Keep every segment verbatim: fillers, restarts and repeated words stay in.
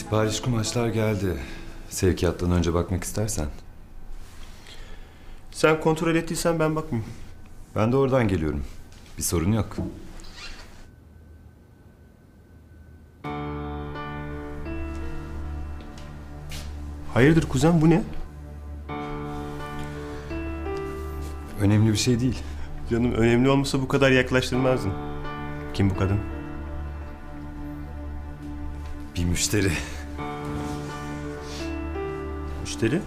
Sipariş kumaşlar geldi. Sevkiyattan önce bakmak istersen. Sen kontrol ettiysen ben bakmayayım. Ben de oradan geliyorum. Bir sorun yok. Hayırdır kuzen, bu ne? Önemli bir şey değil. Canım, önemli olmasa bu kadar yaklaştırmazdın. Kim bu kadın? Bir müşteri. Müşteri?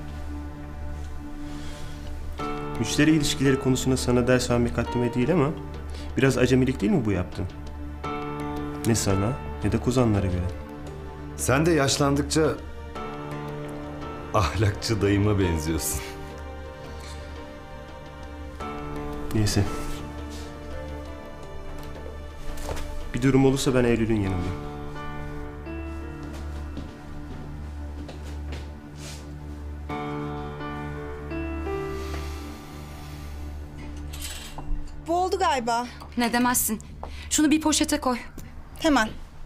Müşteri ilişkileri konusunda sana ders vermek haddime değil ama biraz acemilik değil mi bu yaptın? Ne sana ne de kuzenlere göre. Sen de yaşlandıkça ahlakçı dayıma benziyorsun. Neyse. Bir durum olursa ben Eylül'ün yanındayım. Bu oldu galiba. Ne demezsin. Şunu bir poşete koy. Hemen.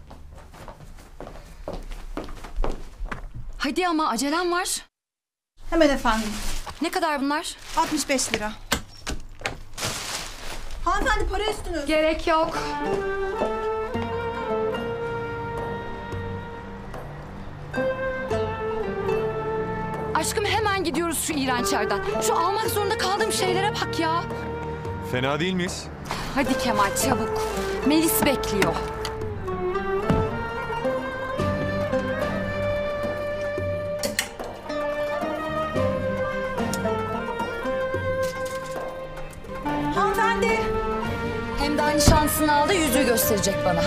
Hadi ama acelem var. Hemen efendim. Ne kadar bunlar? altmış beş lira. Hanımefendi, para üstünüz. Gerek yok. Aşkım hemen gidiyoruz şu iğrenç yerden. Şu almak zorunda kaldığım şeylere bak ya. Fena değil miyiz? Hadi Kemal çabuk. Melis bekliyor. Hanımefendi. Hem daha nişanlısını aldı, yüzüğü gösterecek bana.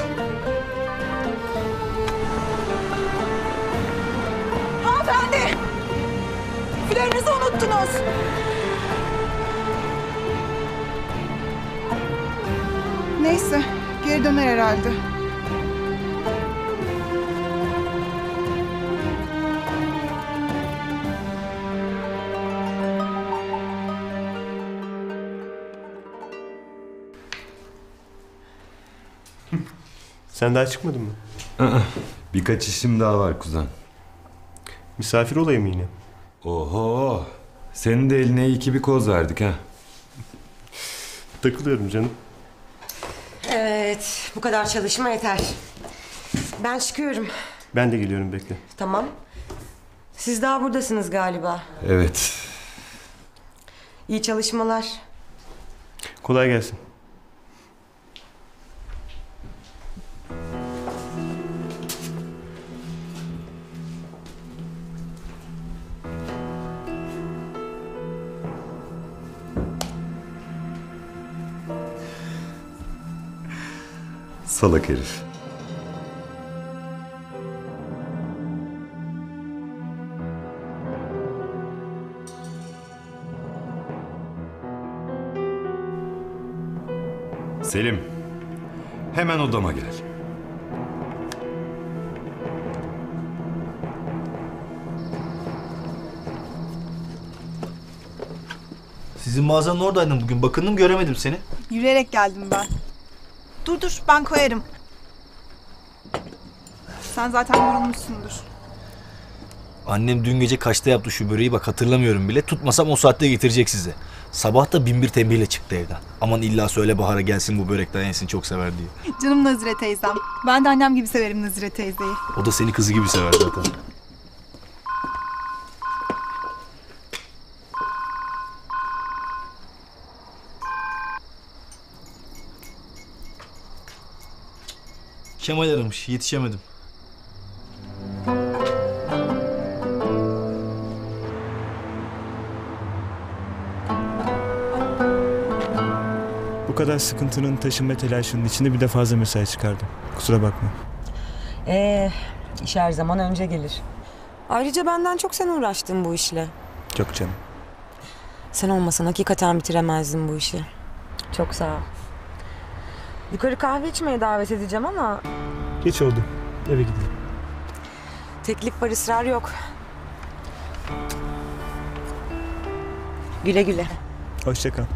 Hanımefendi. Küplerinizi unuttunuz. Neyse, geri döner herhalde. Sen daha çıkmadın mı? Birkaç işim daha var kuzen. Misafir olayım yine. Oho! Senin de eline iyi ki bir koz verdik ha. Takılıyorum canım. Evet, bu kadar çalışma yeter. Ben çıkıyorum. Ben de geliyorum, bekle. Tamam. Siz daha buradasınız galiba. Evet. İyi çalışmalar. Kolay gelsin. Salak herif. Selim, hemen odama gel. Sizin mağazanın oradaydım bugün. Bakındım, göremedim seni. Yürüyerek geldim ben. Dur dur, ben koyarım. Sen zaten yorulmuşsundur. Annem dün gece kaçta yaptı şu böreği, bak hatırlamıyorum bile. Tutmasam o saatte getirecek size. Sabah da bin bir tembihle çıktı evden. Aman illa söyle Bahar'a gelsin bu börekten yesin, çok sever diye. Canım Nazire teyzem. Ben de annem gibi severim Nazire teyzeyi. O da seni kızı gibi sever zaten. Kemal aramış, yetişemedim. Bu kadar sıkıntının, taşınma telaşının içinde bir de fazla mesai çıkardım. Kusura bakma. Ee, iş her zaman önce gelir. Ayrıca benden çok sen uğraştın bu işle. Çok canım. Sen olmasan hakikaten bitiremezdim bu işi. Çok sağ ol. Yukarı kahve içmeye davet edeceğim ama... Geç oldu. Eve gidelim. Teklif var, ısrar yok. Güle güle. Hoşça kal.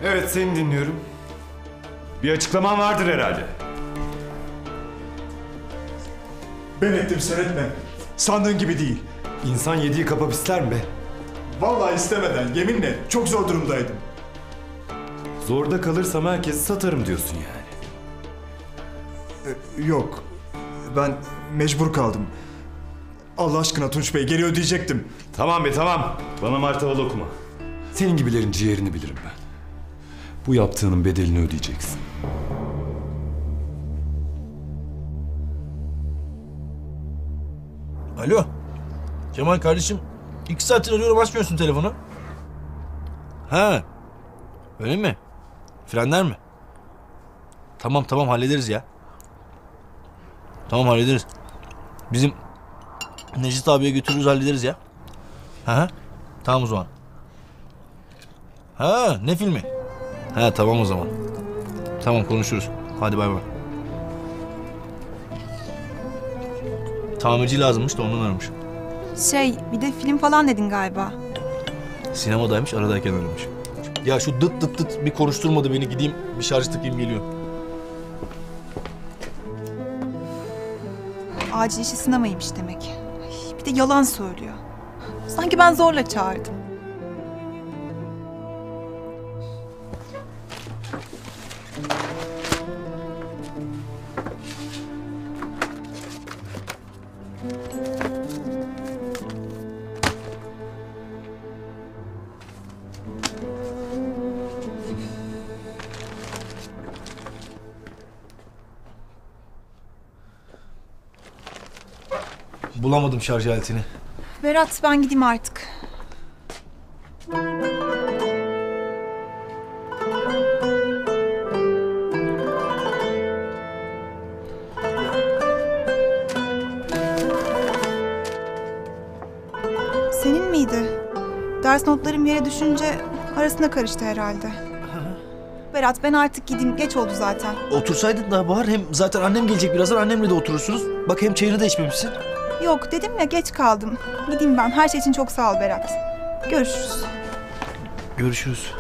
Evet, seni dinliyorum. Bir açıklaman vardır herhalde. Ben ettim, sen etme. Sandığın gibi değil. İnsan yediği kapap ister mi be? Vallahi istemeden, yeminle çok zor durumdaydım. Zorda kalırsam herkesi satarım diyorsun yani. Ee, yok, ben mecbur kaldım. Allah aşkına Tunç Bey, geri ödeyecektim. Tamam be tamam. Bana martavalı okuma. Senin gibilerin ciğerini bilirim ben. Bu yaptığının bedelini ödeyeceksin. Alo. Kemal kardeşim. iki saattir arıyorum, açmıyorsun telefonu. Ha. Öyle mi? Frenler mi? Tamam tamam hallederiz ya. Tamam hallederiz. Bizim Necdet abiye götürürüz, hallederiz ya. Ha. Tamam o zaman. Ha, ne filmi? Ha tamam o zaman. Tamam konuşuruz. Hadi bay bay. Tamirci lazımmış da ondan aramış. Şey, bir de film falan dedin galiba. Sinemadaymış, aradayken aramış. Ya şu dıt dıt dıt bir konuşturmadı beni, gideyim bir şarj takayım geliyorum. Acil işi sinemaymış demek. Ay, bir de yalan söylüyor. Sanki ben zorla çağırdım. Bulamadım şarj aletini. Berat, ben gideyim artık. Senin miydi? Ders notlarım yere düşünce arasına karıştı herhalde. Berat, ben artık gideyim. Geç oldu zaten. Otursaydın daha Bahar, hem zaten annem gelecek birazdan, annemle de oturursunuz. Bak hem çayını da içmemişsin. Yok, dedim ya, geç kaldım. Gideyim ben. Her şey için çok sağ ol Berat. Görüşürüz. Görüşürüz.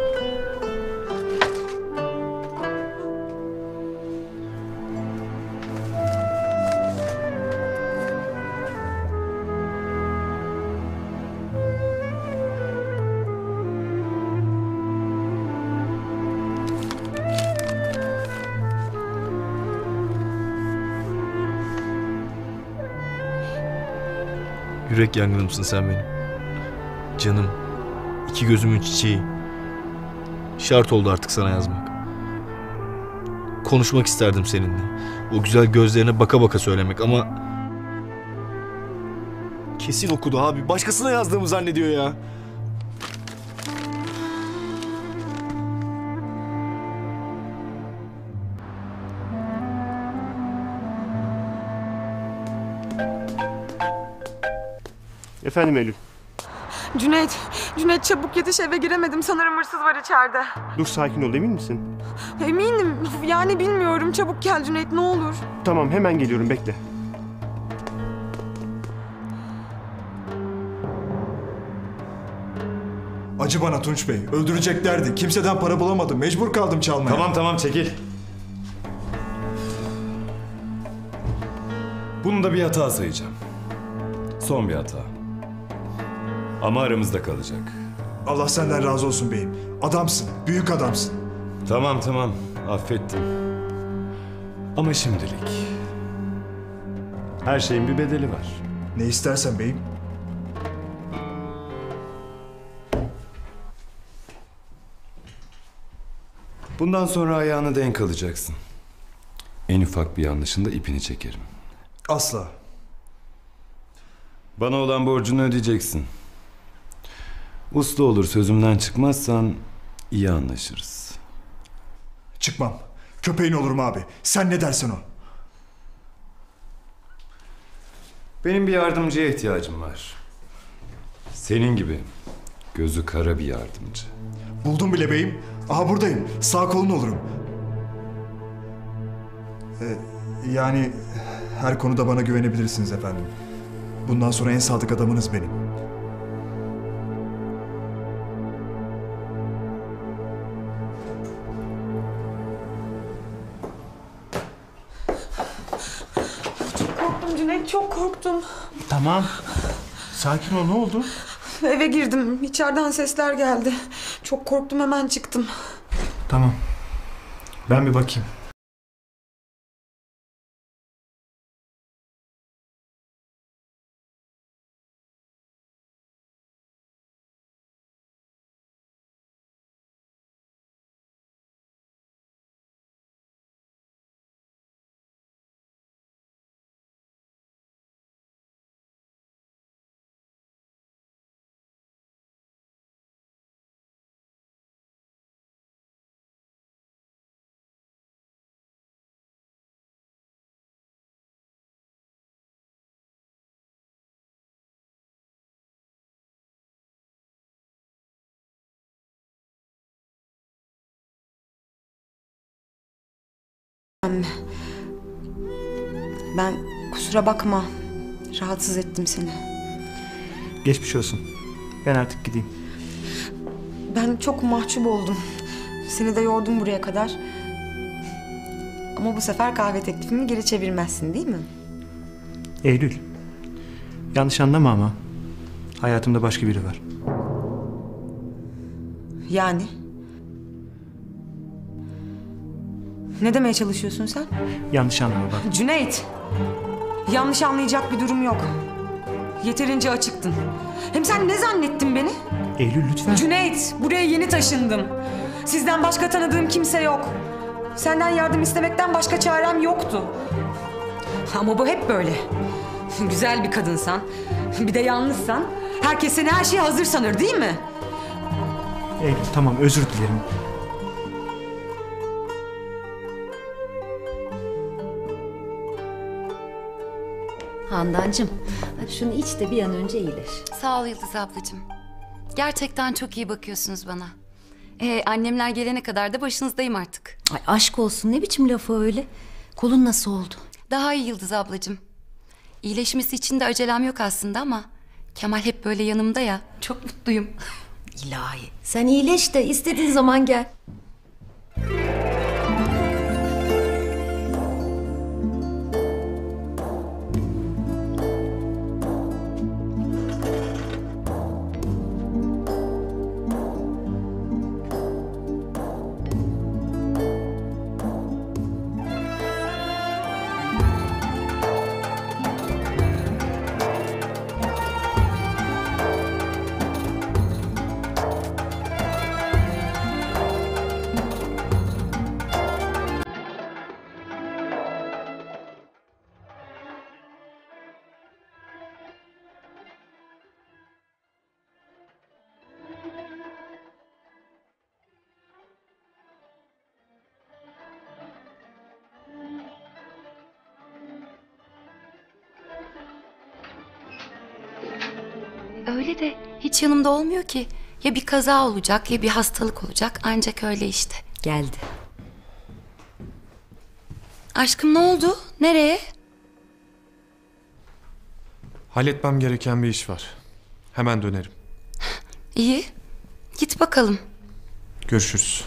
Yürek yangınımsın sen benim. Canım, iki gözümün çiçeği. Şart oldu artık sana yazmak. Konuşmak isterdim seninle. O güzel gözlerine baka baka söylemek ama... Kesin okudu abi. Başkasına yazdığımı zannediyor ya. Efendim Eylül. Cüneyt, Cüneyt çabuk yetiş, eve giremedim. Sanırım hırsız var içeride. Dur, sakin ol, emin misin? Eminim. Yani bilmiyorum. Çabuk gel Cüneyt, ne olur. Tamam, hemen geliyorum, bekle. Acı bana Tunç Bey, öldüreceklerdi. Kimseden para bulamadım, mecbur kaldım çalmaya. Tamam tamam çekil. Bunu da bir hata sayacağım. Son bir hata. Ama aramızda kalacak. Allah senden razı olsun beyim. Adamsın, büyük adamsın. Tamam tamam, affettim. Ama şimdilik. Her şeyin bir bedeli var. Ne istersen beyim. Bundan sonra ayağını denk alacaksın. En ufak bir yanlışında ipini çekerim. Asla. Bana olan borcunu ödeyeceksin. Uslu olur, sözümden çıkmazsan iyi anlaşırız. Çıkmam. Köpeğin olurum abi. Sen ne dersen o. Benim bir yardımcıya ihtiyacım var. Senin gibi gözü kara bir yardımcı. Buldum bile beyim. Aha buradayım. Sağ kolun olurum. Ee, yani her konuda bana güvenebilirsiniz efendim. Bundan sonra en sadık adamınız benim. çok korktum. Tamam. Sakin ol, ne oldu? Eve girdim. İçeriden sesler geldi. Çok korktum, hemen çıktım. Tamam. Ben bir bakayım. Ben kusura bakma. Rahatsız ettim seni. Geçmiş olsun. Ben artık gideyim. Ben çok mahcup oldum. Seni de yordum buraya kadar. Ama bu sefer kahve teklifimi geri çevirmezsin değil mi? Eylül. Yanlış anlama ama. Hayatımda başka biri var. Yani? Ne demeye çalışıyorsun sen? Yanlış anlama bak. Cüneyt! Yanlış anlayacak bir durum yok. Yeterince açıktın. Hem sen ne zannettin beni? Eylül lütfen. Cüneyt! Buraya yeni taşındım. Sizden başka tanıdığım kimse yok. Senden yardım istemekten başka çarem yoktu. Ama bu hep böyle. Güzel bir kadınsan, bir de yalnızsan herkes seni her şeye hazır sanır değil mi? Eylül tamam, özür dilerim. Handancığım, hadi şunu iç de bir an önce iyileş. Sağ ol Yıldız ablacığım. Gerçekten çok iyi bakıyorsunuz bana. Ee, annemler gelene kadar da başınızdayım artık. Ay aşk olsun, ne biçim lafı öyle? Kolun nasıl oldu? Daha iyi Yıldız ablacığım. İyileşmesi için de acelem yok aslında ama Kemal hep böyle yanımda ya. Çok mutluyum. İlahi. Sen iyileş de istediğin zaman gel. Öyle de hiç yanımda olmuyor ki. Ya bir kaza olacak ya bir hastalık olacak. Ancak öyle işte. Geldi. Aşkım ne oldu? Nereye? Halletmem gereken bir iş var. Hemen dönerim. İyi. Git bakalım. Görüşürüz.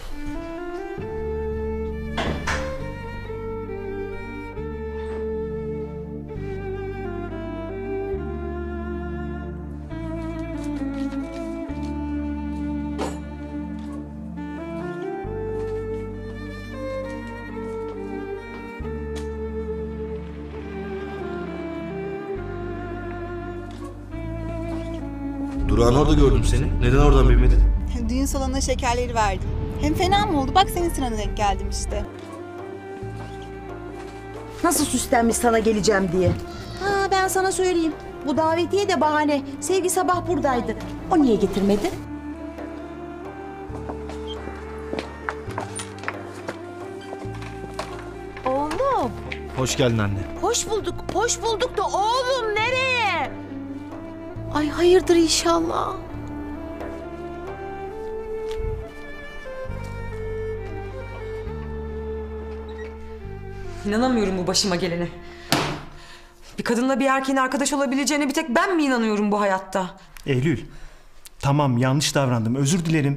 Durağın orada gördüm seni. Neden oradan bilmedin? Düğün salonuna şekerleri verdim. Hem fena mı oldu? Bak senin sırana denk geldim işte. Nasıl süslenmiş sana geleceğim diye. Ha ben sana söyleyeyim. Bu davetiye de bahane. Sevgi sabah buradaydı. O niye getirmedi? Oğlum. Hoş geldin anne. Hoş bulduk. Hoş bulduk da oğlum nereye? Ay hayırdır inşallah. İnanamıyorum bu başıma gelene. Bir kadınla bir erkeğin arkadaş olabileceğine bir tek ben mi inanıyorum bu hayatta? Eylül. Tamam, yanlış davrandım. Özür dilerim.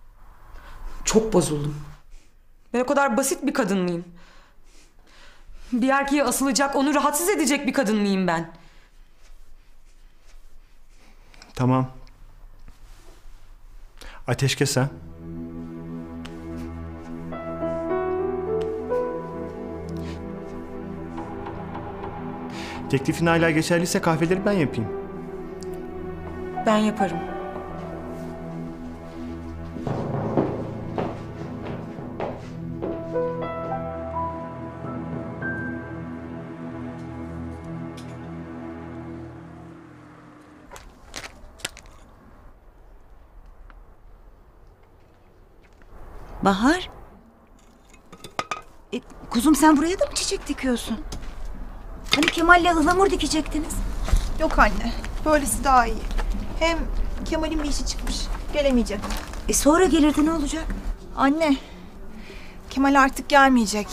Çok bozuldum. Ben o kadar basit bir kadın mıyım? Bir erkeğe asılacak, onu rahatsız edecek bir kadın mıyım ben? Tamam. Ateşkes ha. Teklifin hala geçerliyse kahveleri ben yapayım. Ben yaparım. Bahar. E, kuzum sen buraya da mı çiçek dikiyorsun? Hani Kemal'le ıhlamur dikecektiniz? Yok anne. Böylesi daha iyi. Hem Kemal'in bir işi çıkmış. Gelemeyecek. E sonra gelirdi ne olacak? Anne. Kemal artık gelmeyecek.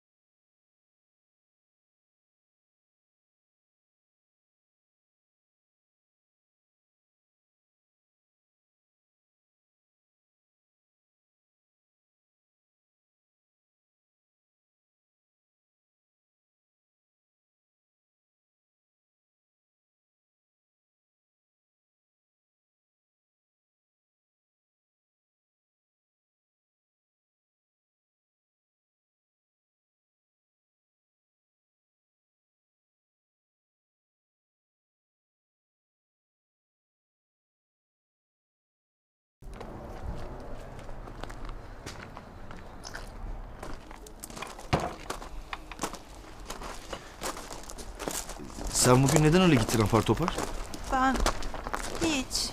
Sen bugün neden öyle gittin apar topar? Ben hiç.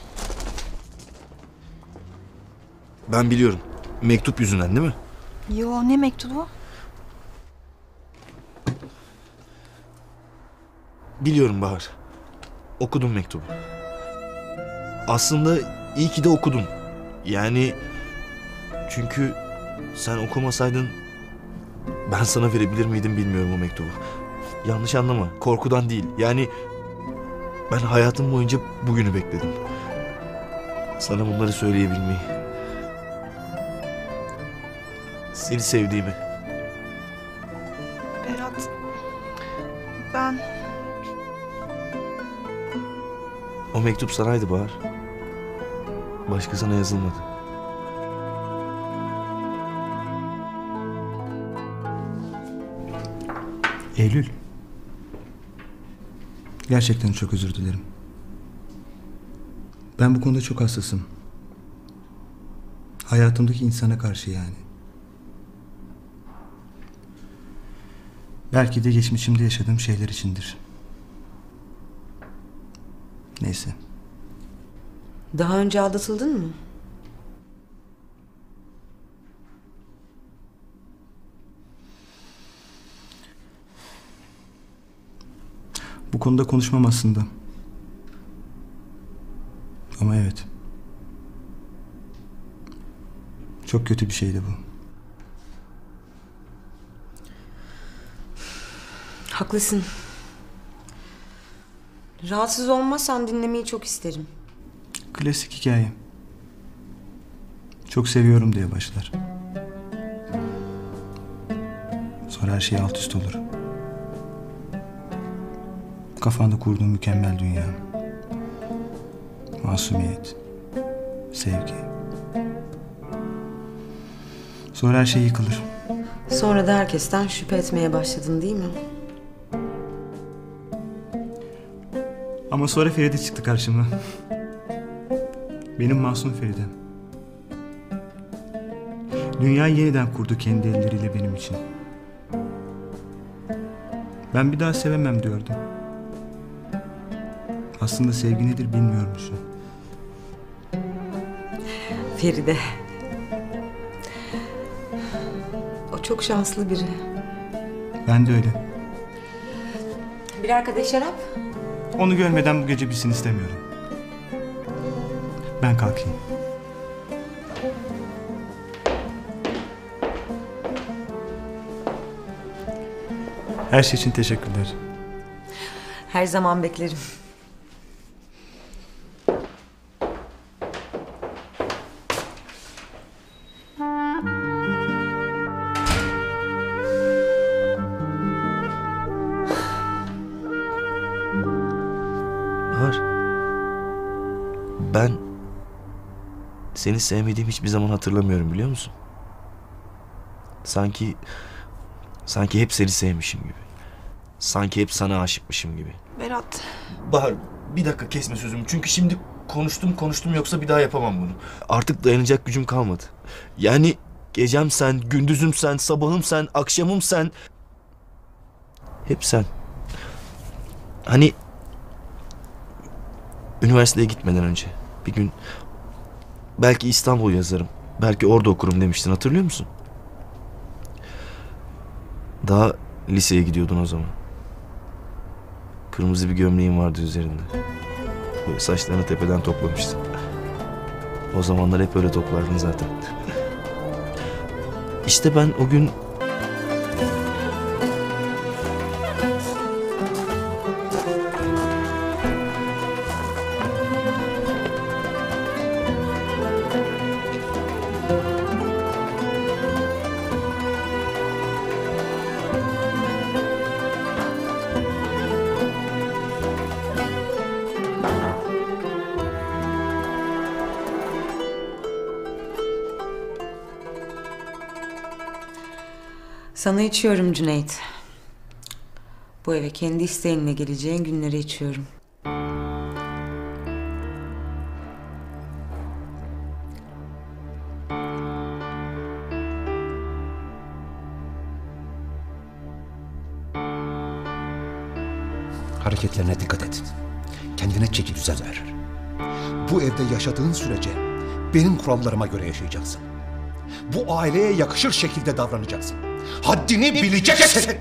Ben biliyorum. Mektup yüzünden değil mi? Yo, ne mektubu? Biliyorum Bahar. Okudum mektubu. Aslında iyi ki de okudum. Yani çünkü sen okumasaydın ben sana verebilir miydim bilmiyorum o mektubu. Yanlış anlama. Korkudan değil. Yani ben hayatım boyunca bugünü bekledim. Sana bunları söyleyebilmeyi. Seni sevdiğimi. Berat. Ben... O mektup sanaydı Bahar. Başkasına yazılmadı. Eylül. Gerçekten çok özür dilerim. Ben bu konuda çok hassasım. Hayatımdaki insana karşı yani. Belki de geçmişimde yaşadığım şeyler içindir. Neyse. Daha önce aldatıldın mı? Bu konuda konuşmam aslında. Ama evet. Çok kötü bir şeydi bu. Haklısın. Rahatsız olmazsan dinlemeyi çok isterim. Klasik hikaye. Çok seviyorum diye başlar. Sonra her şey alt üst olur. Kafanda kurduğun mükemmel dünya. Masumiyet. Sevgi. Sonra her şey yıkılır. Sonra da herkesten şüphe etmeye başladın değil mi? Ama sonra Feride çıktı karşıma. Benim masum Feridem. Dünyayı yeniden kurdu kendi elleriyle benim için. Ben bir daha sevemem diyordum. Aslında sevgi nedir bilmiyormuşum. Feride. O çok şanslı biri. Ben de öyle. Birer kadeh şarap? Onu görmeden bu gece bitsin istemiyorum. Ben kalkayım. Her şey için teşekkürler. Her zaman beklerim. Ben seni sevmediğimi hiçbir zaman hatırlamıyorum, biliyor musun? Sanki sanki hep seni sevmişim gibi. Sanki hep sana aşıkmışım gibi. Berat. Bahar, bir dakika kesme sözümü. Çünkü şimdi konuştum konuştum yoksa bir daha yapamam bunu. Artık dayanacak gücüm kalmadı. Yani gecem sen, gündüzüm sen, sabahım sen, akşamım sen. Hep sen. Hani üniversiteye gitmeden önce bir gün belki İstanbul yazarım, belki orada okurum demiştin, hatırlıyor musun? Daha liseye gidiyordun o zaman. Kırmızı bir gömleğin vardı üzerinde. Böyle saçlarını tepeden toplamıştın. O zamanlar hep öyle toplardın zaten. İşte ben o gün... Sana içiyorum Cüneyt. Bu eve kendi isteğinle geleceğin günleri içiyorum. Hareketlerine dikkat et. Kendine çeki düzen ver. Bu evde yaşadığın sürece benim kurallarıma göre yaşayacaksın. Bu aileye yakışır şekilde davranacaksın. Haddini bileceksin.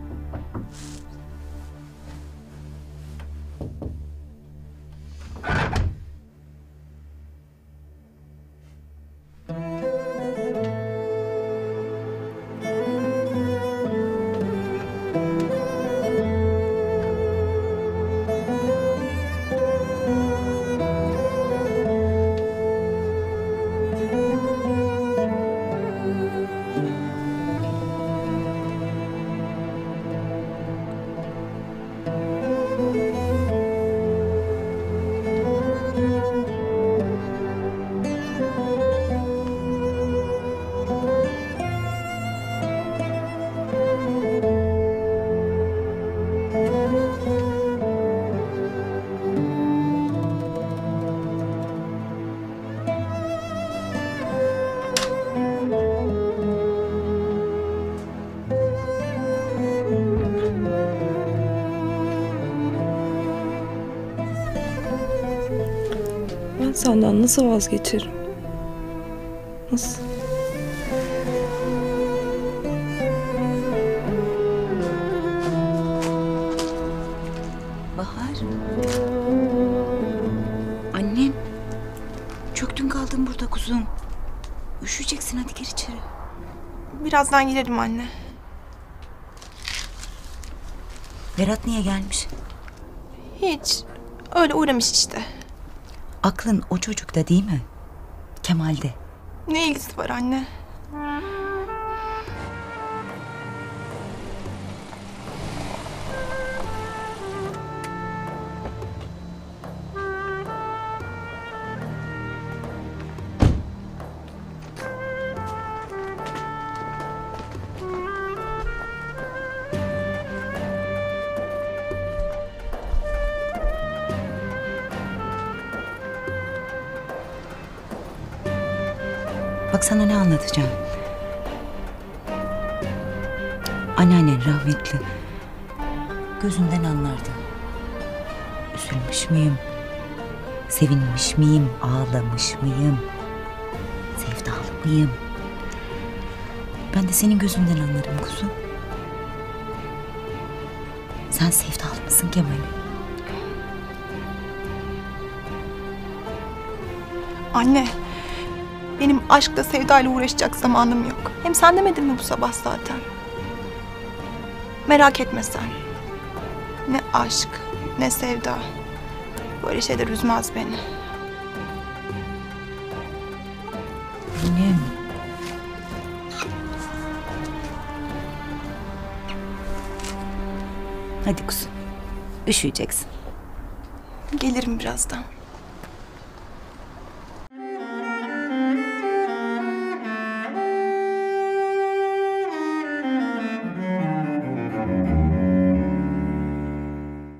Ben senden nasıl vazgeçerim? Nasıl? Bahar. Annem. Çöktün kaldın burada kuzum. Üşüyeceksin, hadi gir içeri. Birazdan girerim anne. Berat niye gelmiş? Hiç. Öyle uğramış işte. Aklın o çocukta değil mi? Kemal'de. Ne ilgisi var anne? Bak sana ne anlatacağım. Anneannen rahmetli. Gözümden anlardı. Üzülmüş müyüm? Sevinmiş miyim? Ağlamış mıyım? Sevdalı mıyım? Ben de senin gözünden anlarım kuzum. Sen sevdalı mısın Kemal'e? Anne. Benim aşkla sevdayla uğraşacak zamanım yok. Hem sen demedin mi bu sabah zaten? Merak etme sen. Ne aşk, ne sevda. Böyle şeyler üzmez beni. Annem. Hadi kuzum. Üşüyeceksin. Gelirim birazdan.